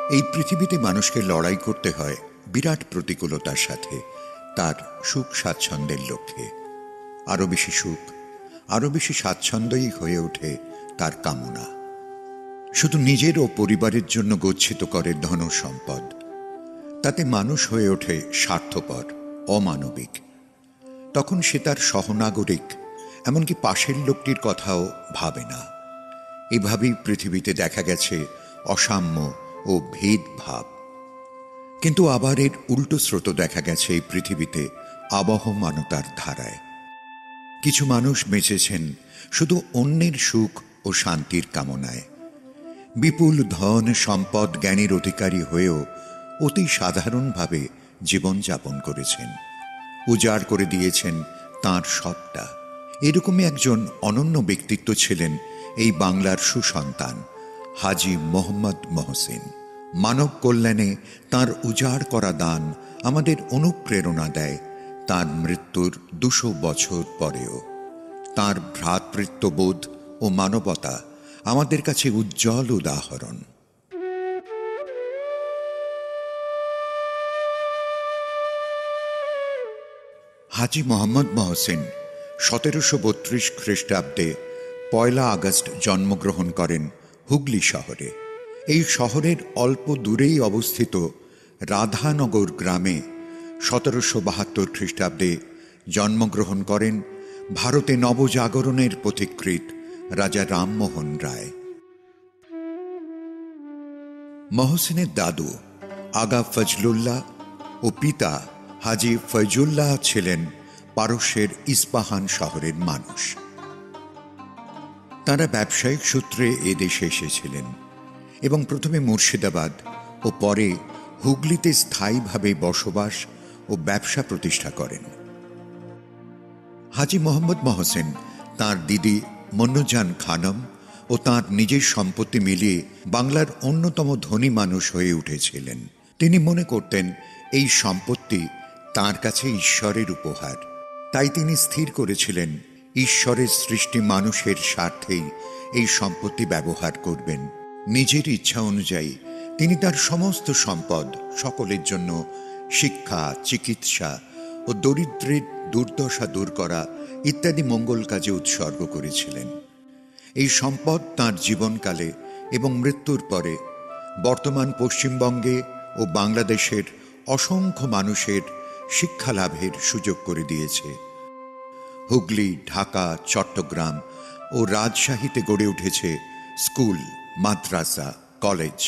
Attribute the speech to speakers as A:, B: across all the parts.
A: এই পৃথিবীতে মানুষকে লড়াই করতে হয় বিরাট প্রতিকূলতার সাথে তার সুখ স্বাচ্ছন্দ্যের লক্ষ্যে। আরো বেশি সুখ, আরো বেশি স্বাচ্ছন্দ্যই হয়ে ওঠে তার কামনা। শুধু নিজের ও পরিবারের জন্য গচ্ছিত করে ধন সম্পদ। তাতে মানুষ হয়ে ওঠে স্বার্থপর, অমানবিক। তখন সে তার সহনাগরিক, এমনকি পাশের লোকটির কথাও ভাবে না। এভাবেই পৃথিবীতে দেখা গেছে অসাম্য ও ভেদভাব। কিন্তু আবার এর উল্টো স্রোত দেখা গেছে এই পৃথিবীতে আবহমানতার ধারায়। কিছু মানুষ বেঁচেছেন শুধু অন্যের সুখ ও শান্তির কামনায়। বিপুল ধন সম্পদ জ্ঞানের অধিকারী হয়েও অতি সাধারণভাবে জীবনযাপন করেছেন, উজাড় করে দিয়েছেন তাঁর সবটা। এরকমই একজন অনন্য ব্যক্তিত্ব ছিলেন এই বাংলার সুসন্তান হাজী মোহাম্মদ মহসিন। মানব কল্যাণে তাঁর উজাড় করা দান আমাদের অনুপ্রেরণা দেয় তাঁর মৃত্যুর ২০০ বছর পরেও। তাঁর ভ্রাতৃত্ববোধ ও মানবতা আমাদের কাছে উজ্জ্বল উদাহরণ। হাজী মোহাম্মদ মহসিন ১৭৩২ খ্রিস্টাব্দে ১ আগস্ট জন্মগ্রহণ করেন হুগলি শহরে। এই শহরের অল্প দূরেই অবস্থিত রাধানগর গ্রামে ১৭৭২ খ্রিস্টাব্দে জন্মগ্রহণ করেন ভারতে নবজাগরণের পথিকৃৎ রাজা রামমোহন রায়। মহসিনের দাদু আগা ফজলুল্লাহ ও পিতা হাজী ফয়জুল্লাহ ছিলেন পারস্যের ইস্পাহান শহরের মানুষ। তাঁরা ব্যবসায়িক সূত্রে এদেশে এসেছিলেন এবং প্রথমে মুর্শিদাবাদ ও পরে হুগলিতে স্থায়ীভাবে বসবাস ও ব্যবসা প্রতিষ্ঠা করেন। হাজী মোহাম্মদ মহসিন তাঁর দিদি মন্নুজান খানম ও তাঁর নিজের সম্পত্তি মিলিয়ে বাংলার অন্যতম ধনী মানুষ হয়ে উঠেছিলেন। তিনি মনে করতেন এই সম্পত্তি তাঁর কাছে ঈশ্বরের উপহার। তাই তিনি স্থির করেছিলেন ঈশ্বরের সৃষ্টি মানুষের স্বার্থেই এই সম্পত্তি ব্যবহার করবেন। নিজের ইচ্ছা অনুযায়ী তিনি তার সমস্ত সম্পদ সকলের জন্য শিক্ষা, চিকিৎসা ও দরিদ্রের দুর্দশা দূর করা ইত্যাদি মঙ্গল কাজে উৎসর্গ করেছিলেন। এই সম্পদ তাঁর জীবনকালে এবং মৃত্যুর পরে বর্তমান পশ্চিমবঙ্গে ও বাংলাদেশের অসংখ্য মানুষের শিক্ষা লাভের সুযোগ করে দিয়েছে। হুগলি, ঢাকা, চট্টগ্রাম ও রাজশাহীতে গড়ে উঠেছে স্কুল, মাদ্রাসা, কলেজ।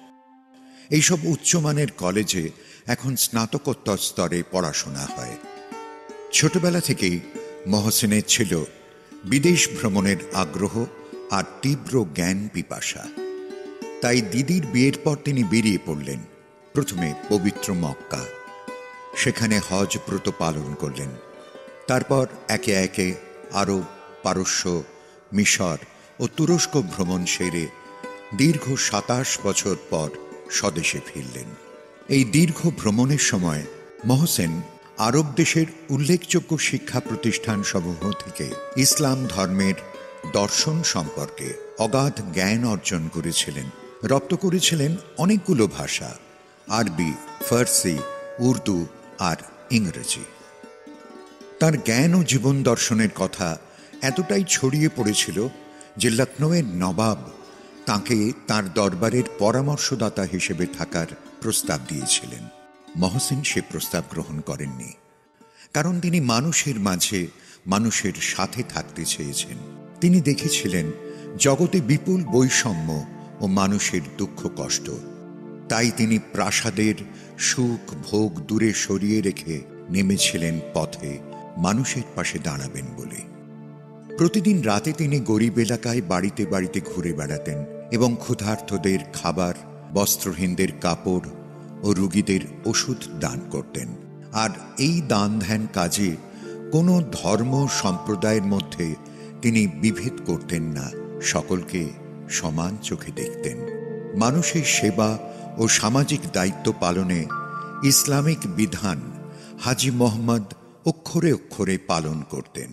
A: এইসব উচ্চমানের কলেজে এখন স্নাতকোত্তর স্তরে পড়াশোনা হয়। ছোটবেলা থেকেই মহসিনের ছিল বিদেশ ভ্রমণের আগ্রহ আর তীব্র জ্ঞান পিপাসা। তাই দিদির বিয়ের পর তিনি বেরিয়ে পড়লেন প্রথমে পবিত্র মক্কা। সেখানে হজ ব্রত পালন করলেন। তারপর একে একে আরব, পারস্য, মিশর ও তুরস্ক ভ্রমণ সেরে দীর্ঘ ২৭ বছর পর স্বদেশে ফিরলেন। এই দীর্ঘ ভ্রমণের সময় মহসিন আরব দেশের উল্লেখযোগ্য শিক্ষা প্রতিষ্ঠানসমূহ থেকে ইসলাম ধর্মের দর্শন সম্পর্কে অগাধ জ্ঞান অর্জন করেছিলেন। রপ্ত করেছিলেন অনেকগুলো ভাষা: আরবি, ফার্সি, উর্দু আর ইংরেজি। তার জ্ঞান ও জীবন দর্শনের কথা এতটাই ছড়িয়ে পড়েছিল যে লখনৌয়ের নবাব তাঁকে তাঁর দরবারের পরামর্শদাতা হিসেবে থাকার প্রস্তাব দিয়েছিলেন। মহসিন সে প্রস্তাব গ্রহণ করেননি, কারণ তিনি মানুষের মাঝে মানুষের সাথে থাকতে চেয়েছেন। তিনি দেখেছিলেন জগতে বিপুল বৈষম্য ও মানুষের দুঃখ কষ্ট। তাই তিনি প্রাসাদের সুখ ভোগ দূরে সরিয়ে রেখে নেমেছিলেন পথে মানুষের পাশে দাঁড়াবেন বলে। প্রতিদিন রাতে তিনি গরিব এলাকায় বাড়িতে বাড়িতে ঘুরে বেড়াতেন এবং ক্ষুধার্তদের খাবার, বস্ত্রহীনদের কাপড় ও রোগীদের ওষুধ দান করতেন। আর এই দান ধ্যান কাজে কোনো ধর্ম সম্প্রদায়ের মধ্যে তিনি বিভেদ করতেন না, সকলকে সমান চোখে দেখতেন। মানুষের সেবা ও সামাজিক দায়িত্ব পালনে ইসলামিক বিধান হাজী মোহাম্মদ অক্ষরে অক্ষরে পালন করতেন।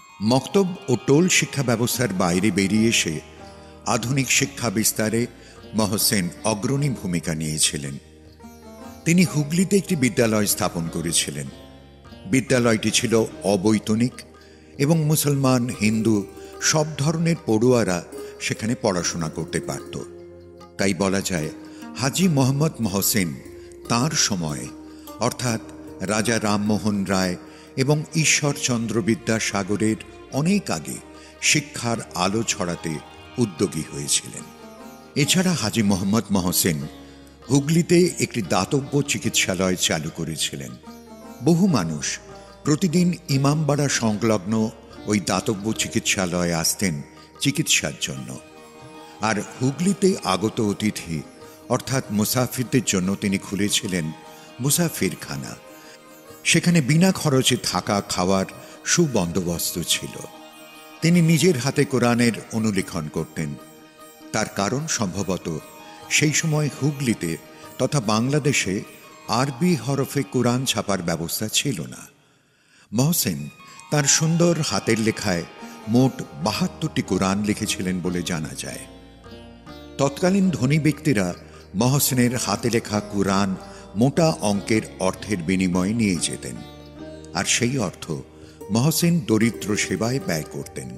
A: মক্তব ও টোল শিক্ষা ব্যবস্থার বাইরে বেরিয়ে এসে আধুনিক শিক্ষা বিস্তারে মহসেন অগ্রণী ভূমিকা নিয়েছিলেন। তিনি হুগলিতে একটি বিদ্যালয় স্থাপন করেছিলেন। বিদ্যালয়টি ছিল অবৈতনিক এবং মুসলমান, হিন্দু সব ধরনের পড়ুয়ারা সেখানে পড়াশোনা করতে পারত। তাই বলা যায় হাজী মোহাম্মদ মহসেন তাঁর সময়ে, অর্থাৎ রাজা রামমোহন রায় এবং ঈশ্বরচন্দ্র বিদ্যাসাগরের অনেক আগে শিক্ষার আলো ছড়াতে উদ্যোগী হয়েছিলেন। এছাড়া হাজী মোহাম্মদ মহসেন হুগলিতে একটি দাতব্য চিকিৎসালয় চালু করেছিলেন। বহু মানুষ প্রতিদিন ইমামবাড়া সংলগ্ন ওই দাতব্য চিকিৎসালয়ে আসতেন চিকিৎসার জন্য। আর হুগলিতে আগত অতিথি অর্থাৎ মুসাফিরদের জন্য তিনি খুলেছিলেন মুসাফিরখানা। সেখানে বিনা খরচে থাকা খাওয়ার সুবন্দোবস্ত ছিল। তিনি নিজের হাতে কোরআনের অনুলিখন করতেন। তার কারণ সম্ভবত সেই সময় হুগলিতে তথা বাংলাদেশে আরবি হরফে কোরআন ছাপার ব্যবস্থা ছিল না। মহসেন তার সুন্দর হাতের লেখায় মোট ৭২টি কোরআন লিখেছিলেন বলে জানা যায়। তৎকালীন ধনী ব্যক্তিরা মহসেনের হাতে লেখা কোরআন মোটা অঙ্কের অর্থের বিনিময়ে নিয়ে যেতেন, আর সেই অর্থ মহসেন দরিদ্র সেবায় ব্যয় করতেন।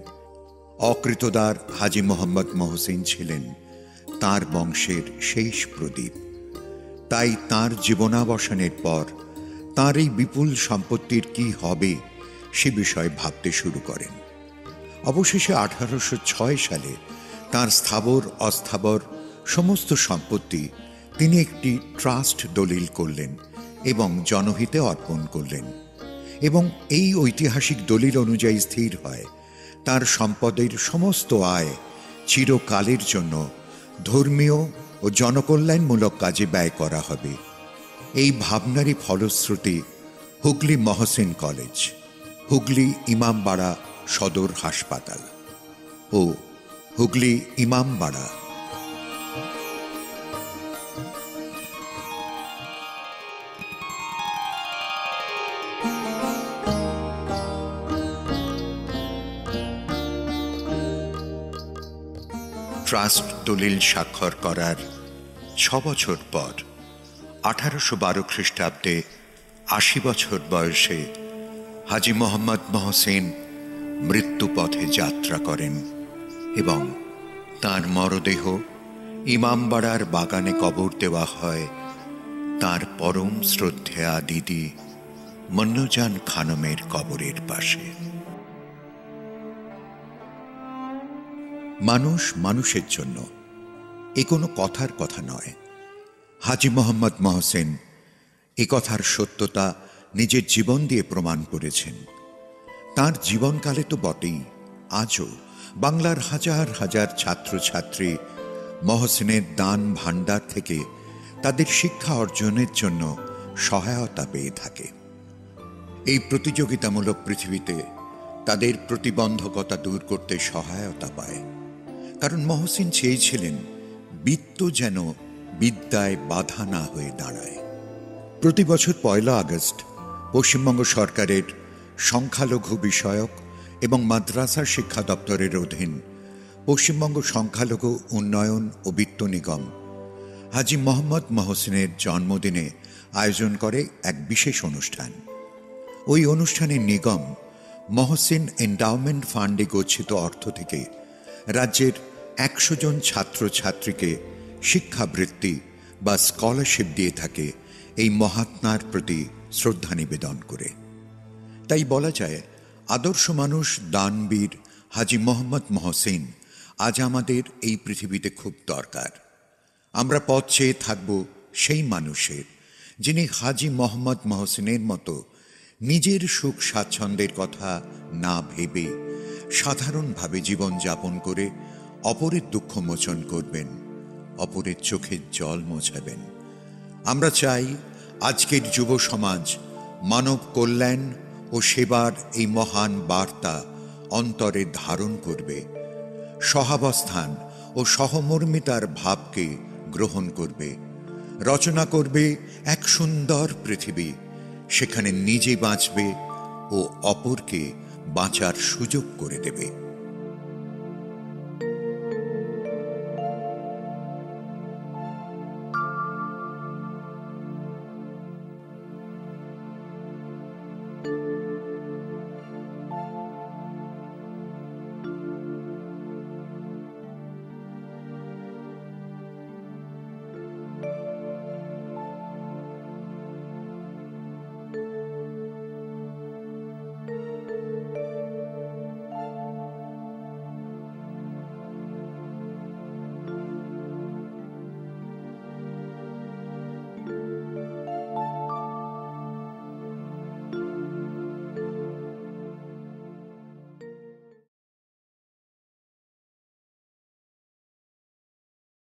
A: অকৃতদার হাজী মোহাম্মদ মহসেন ছিলেন তাঁর বংশের শেষ প্রদীপ। তাই তাঁর জীবনাবসানের পর তাঁর এই বিপুল সম্পত্তির কি হবে সে বিষয়ে ভাবতে শুরু করেন। অবশেষে 1806 সালে তাঁর স্থাবর অস্থাবর সমস্ত সম্পত্তি তিনি একটি ট্রাস্ট দলিল করলেন এবং জনহিতে অর্পণ করলেন, এবং এই ঐতিহাসিক দলিল অনুযায়ী স্থির হয় তার সম্পদের সমস্ত আয় চিরকালের জন্য ধর্মীয় ও জনকল্যাণমূলক কাজে ব্যয় করা হবে। এই ভাবনারই ফলশ্রুতি হুগলি মহসেন কলেজ, হুগলি ইমামবাড়া সদর হাসপাতাল ও হুগলি ইমামবাড়া। ট্রাস্ট দলিল স্বাক্ষর করার 6 বছর পর 1812 খ্রিস্টাব্দে 80 বছর বয়সে হাজী মোহাম্মদ মহসেন মৃত্যুপথে যাত্রা করেন এবং তাঁর মরদেহ ইমামবাড়ার বাগানে কবর দেওয়া হয় তাঁর পরম শ্রদ্ধেয়া দিদি মন্নুজান খানমের কবরের পাশে। মানুষ মানুষের জন্য এ কোনো কথার কথা নয়। হাজী মোহাম্মদ মহসেন এ কথার সত্যতা নিজের জীবন দিয়ে প্রমাণ করেছেন। তাঁর জীবনকালে তো বটেই, আজও বাংলার হাজার হাজার ছাত্রছাত্রী মহসেনের দান ভাণ্ডার থেকে তাদের শিক্ষা অর্জনের জন্য সহায়তা পেয়ে থাকে। এই প্রতিযোগিতামূলক পৃথিবীতে তাদের প্রতিবন্ধকতা দূর করতে সহায়তা পায়। কারণ মহসেন চেয়েছিলেন বিত্ত যেন বিদ্যায় বাধা না হয়ে দাঁড়ায়। প্রতি বছর 1 আগস্ট পশ্চিমবঙ্গ সরকারের সংখ্যালঘু বিষয়ক এবং মাদ্রাসা শিক্ষা দপ্তরের অধীন পশ্চিমবঙ্গ সংখ্যালঘু উন্নয়ন ও বিত্ত নিগম হাজী মোহাম্মদ মহসেনের জন্মদিনে আয়োজন করে এক বিশেষ অনুষ্ঠান। ওই অনুষ্ঠানে নিগম মহসেন এন্ডাওমেন্ট ফান্ডে গচ্ছিত অর্থ থেকে রাজ্যের 100 জন ছাত্রছাত্রীকে শিক্ষাবৃত্তি বা স্কলারশিপ দিয়ে থাকে এই মহাত্মার প্রতি শ্রদ্ধা নিবেদন করে। তাই বলা যায় আদর্শ মানুষ দানবীর হাজী মোহাম্মদ মহসেন আজ আমাদের এই পৃথিবীতে খুব দরকার। আমরা পথ চেয়ে থাকব সেই মানুষের, যিনি হাজী মোহাম্মদ মহসেনের মতো নিজের সুখ স্বাচ্ছন্দ্যের কথা না ভেবে সাধারণভাবে জীবনযাপন করে অপরের দুঃখ মোচন করবেন, অপরের চোখের জল মোছাবেন। আমরা চাই আজকের যুব সমাজ মানব কল্যাণ ও সেবার এই মহান বার্তা অন্তরে ধারণ করবে, সহাবস্থান ও সহমর্মিতার ভাবকে গ্রহণ করবে, রচনা করবে এক সুন্দর পৃথিবী, সেখানে নিজে বাঁচবে ও অপরকে বাঁচার সুযোগ করে দেবে।